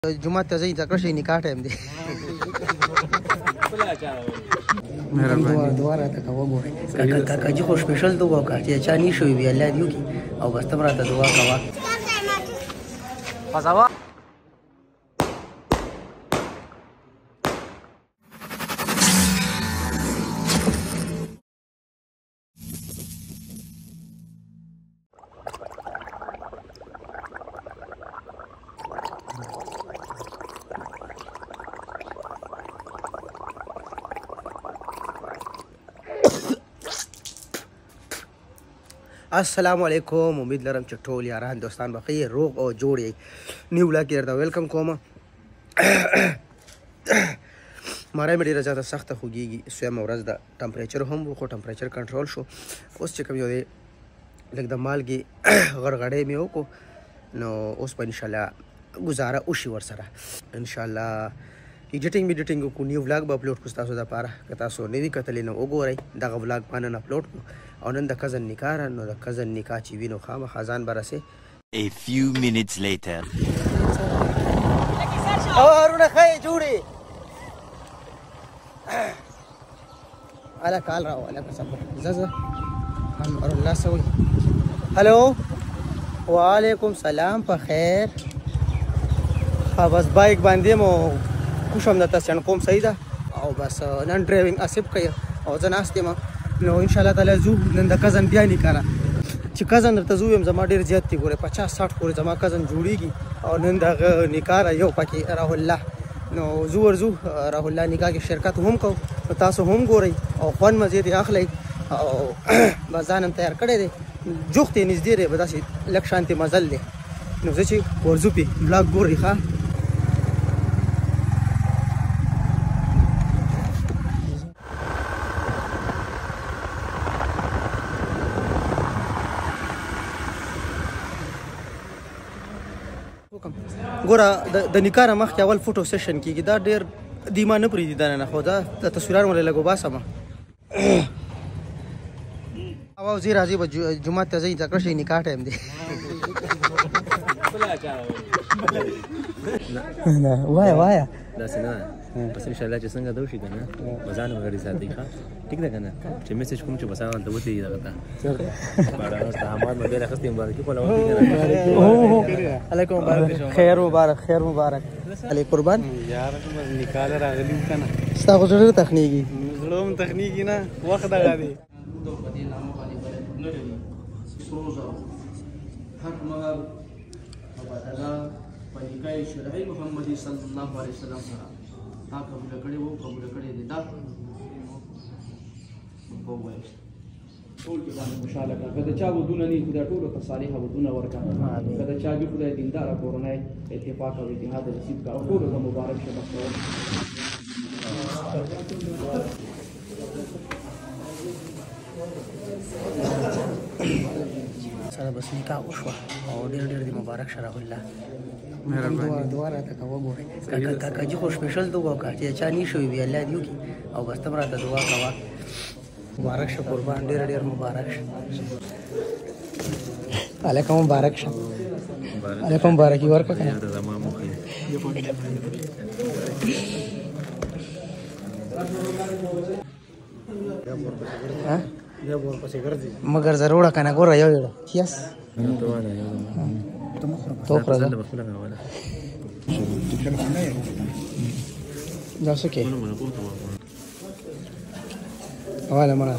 جمعه ته ځي ځکه شي نکاح ټایم دی دعا راته کوه ګورئ کاکاجي خو سپیشل دعا وکړه چې چا نه شوي وي الله دې وکړي او بس ته راته دعا کوه فضاوه السلام علیکم امید لرم چې ټول یاران دوستان بخیر روغ او جوړ یې نیو ولاګ کې درته ویلکم کوم ماره مې ډېره زیاته سخته خوږېږي سویمه ورځ ده ټمپریچر هم و خو ټمپریچر کنټرول شو اوس چې کوم یو دی لږ د مالګې غرغړې مې وکړو نو اوس به انشاءالله ګزاره وشي ورسره انشاءالله ایډیټینګ میډیټینګ وکړو نیو ولاګ به اپلوډ کړو ستاسو دپاره که تاسو نه وي کتلې نو وګورئ دغه ولاګ ما نن اپلوډ کړو او نن د کزن نکاح را نو د کزن نکاح چې وي نو خامخا ځان به رسې A few minutes later. اورونه ښه جوړې هلکه حال راو هلکه صبر زه امر الله سوي هلو وعلیکم سلام په خیر ښه بس بایک باندې مو کوشم درته سیڼ کوم صحیح ده او بس نن ډرایوینګ اسیب کوي او زه ناست یم نو انشاءالله تعالی ځو نن د کزن بیا نکاح ده چې کزن درته زه ویم زما ډېر زیات دي ګورې 50-60 پورې زما کزن جوړېږي او نن د هغه نکاح ده یو پکې راه الله نو زو ورځو راه الله نکاح کې شرکت هم کوو نو تاسو هم ګورئ او خوند مزې دې اخلئ او بس ځان هم تیار کړی دی جوخت یې نږدې دی به داسې لږ شانتې مزل دی نو زه چې ورځو پې بلاګ ګورئ ښه ګوره د نکاح نه مخکې اول فوټو سیشن کېږي دا ډېر دیما نه پرېږدي دا نه خو دا د تصویران ولې لږ وباسمه او زی راځي به جومات ته ځئ ځکه شي نکاح ټایم دی وایه وایه داسې نه بس انشاءالله چې څنګه ده وشي که نه به ځان به غړي ساتئ ښه ټیک ده که نه چې میسج کوم چې بس هغلته وتېږي دغه ته باړه د احمد مې ډېره اخیستې مبارکي خو علیکم مبارک خیر مبارک خیر مبارک علی قربان یار نکاح راغلی که نه ستا خو زړه تخنیږي زړه هم تخنیږي نه وخت دغه دی پنیکای شرعی محمدی صلی الله علیه وسلم سره تا قبول کړي وو قبول کړي دي دا په وایي ټول کې باندې خوشاله کړه کله چا ودونه نه خدای ټول ته صالحه ودونه ورکړه کله چا به خدای دیندار کورنۍ اتفاق او اتحاد نصیب کا او ټول ته مبارک شه بخښو سره بس نکاح وشوه او ډېر ډېر دې مبارک شه راه الله دعا راته کوه ګورئ کاکاجي خو سپیشل دعا وکړه چې چا نه شوي وي الله دې وکړي او بس ته هم راته دعا کوه مبارک شه قربان ډېر ډېر مبارک شه هلکه مبارک شه هلکه مبارکي ورکړه که نه مګر ضروره که نه ګوره یو یو یس تو خورا ده دا څه کې حواله مړه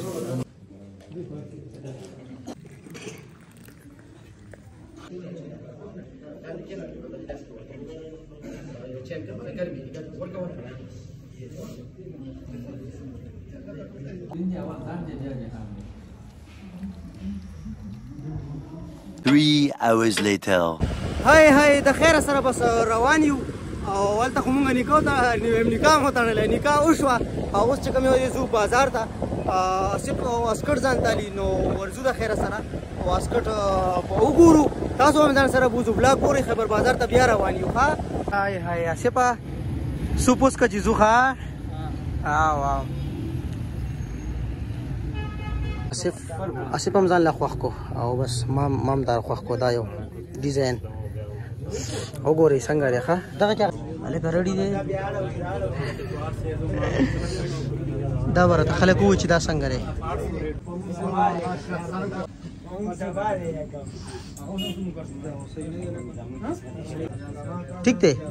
Three hours later. هاي د خیره سره بس روان یو او هلته خو مونږ نکاح هم وتړلی نکاح وشوه او اوس چې کوم یو ځو بازار ته صرف واسکټ ځان تالي نو ورځو د خیره سره واسکټ وګورو تاسو هم ځان سره بوځو بلاګ ګورئ خبر بازار ته بیا روان یو ښه هاي اسپه سوپوس که چې ځو ښه واو اسف هم ځان له خوښ کو او بس ما هم دا خوښ کو دا یو ډیزاین وګورئ څنګه دی ښه دغه کې هلکه رډي دی دا به راته خلک ووایي چې دا څنګه دی ټیک دی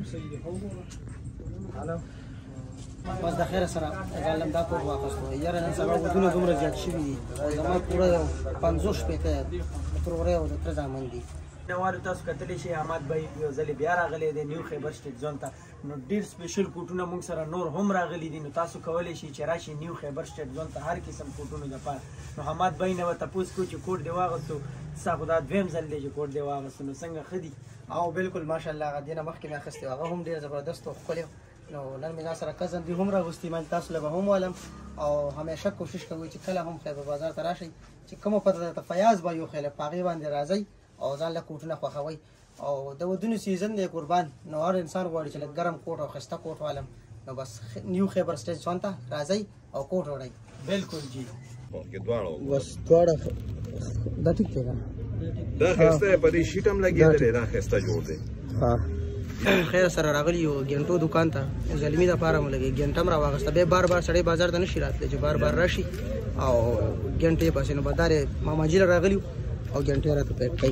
بس د خیره سره غالم دا کوټ واخیستو یاره نن سبا ودونه دومره زیات شوي دي او زما پوره یو 50 شپېته ترورې او د تره زامن دي نوارو تاسو کتلی شئ احمد بھائی یو ځلې بیا راغلی دی نیو خیبر سټیټ زون ته نو ډېر سپیشل کوټونه موږ سره نور هم راغلي دي نو تاسو کولی شئ چې راشئ نیو خیبر سټیټ زون ته هر قسم کوټونو دپاره نو احمد بھائی نه به تپوس کوو چې کوټ دې واغستو ستا خو دا دویم ځل دی چې کوټ دې واغستو نو څنګه ښه دي او بالکل ماشاءالله هغه دې نه مخکې مې اخیستی و هغه هم ډېر زبردست او ښکلی نو نن مې ځان سره کزن دي هم راغوستي من تاسو له به هم والم او همیشه کوشش کوئ چې کله هم خیبر بازار ته راشئ چې کومه پته درته فیاض به یو خیله په هغې باندې راځئ او ځان له کوټونه خوښوئ او د ودونو سیزن دی قربان نو هر انسان غواړي چې لږ ګرم کوټ او ښایسته کوټ والم نو بس نیو خیبر سټیټ زون ته راځئ او کوټ وړئ بالکل جی بس دواړه دا ټیک دی دا ښایسته یې په دې شیټ هم لګېدلی دا ښایسته جوړ دی خیر سره راغلی یو ګنټو دکان ته زلمی دپاره مو لګي ګنټه هم راواغسته بیا بار بار سړی بازار ته نشي راتلی چې بار بار راشي او ګنټې پسې نو بدار یې ماماجي راغلی او ګنټې راته پیک کوي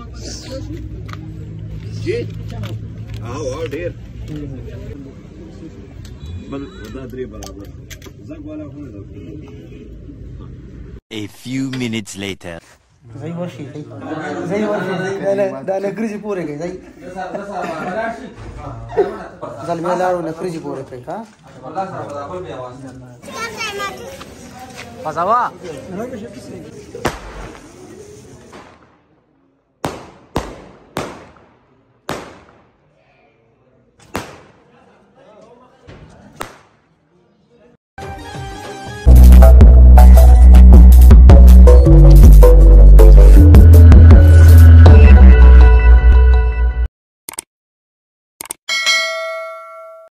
جی او ډېر بل دا درې برابر زنګ والا خو نه A few minutes later. زي ورشي زي دا نګریزي پورې کوي زي زلمی لارو نګریزي پورې کوي ها پزاوا